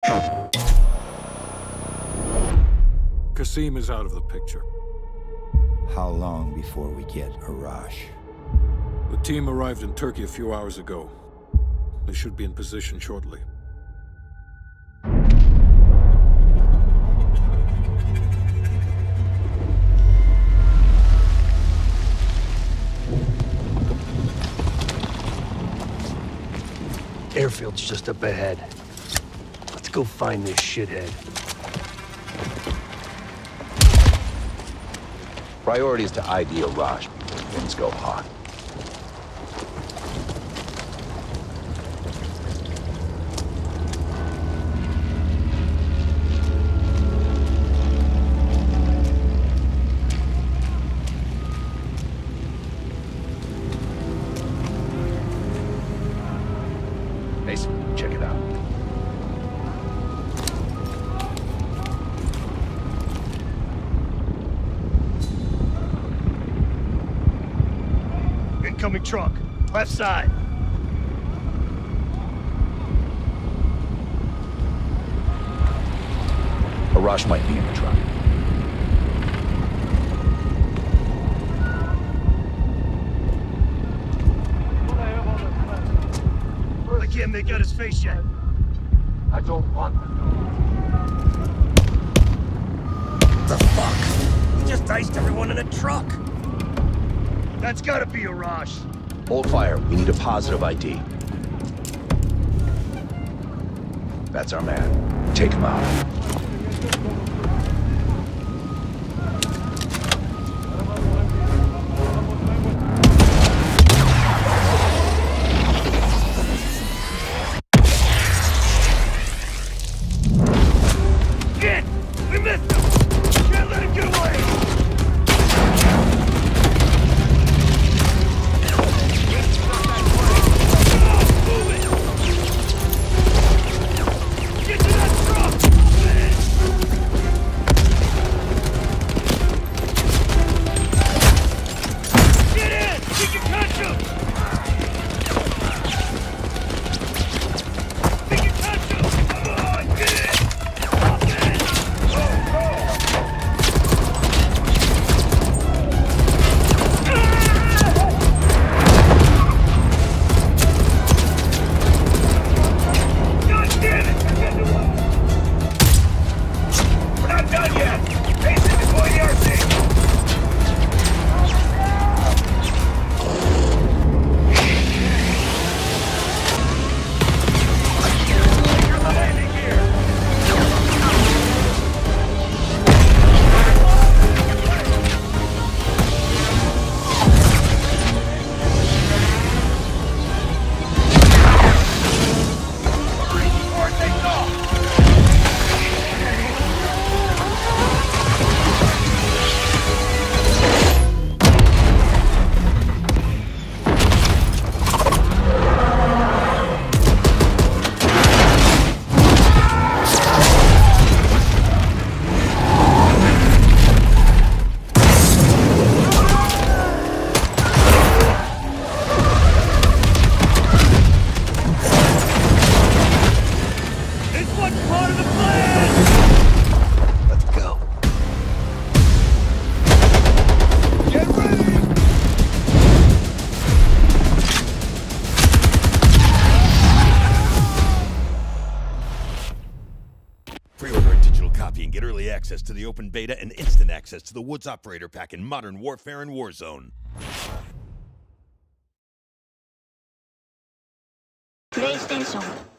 Qasim is out of the picture. How long before we get Arash? The team arrived in Turkey a few hours ago. They should be in position shortly. Airfield's just up ahead. Let's go find this shithead. Priority is to ID Arash before things go hot. Mason, check it out. Incoming truck, left side. Arash might be in the truck. I can't make out his face yet. I don't want to know. The fuck? He just iced everyone in a truck. That's gotta be Arash. Hold fire. We need a positive ID. That's our man. Take him out. Shit! We missed him! Can't let him get away! Get to that truck! Get in! We can catch him! We can catch him! Come on, get in! God damn it! We're not done yet! Mason, deploy the RC! You're the landing gear! Before it takes off! This one's part of the plan! Let's go. Get ready! Pre-order a digital copy and get early access to the open beta and instant access to the Woods Operator Pack in Modern Warfare and Warzone. PlayStation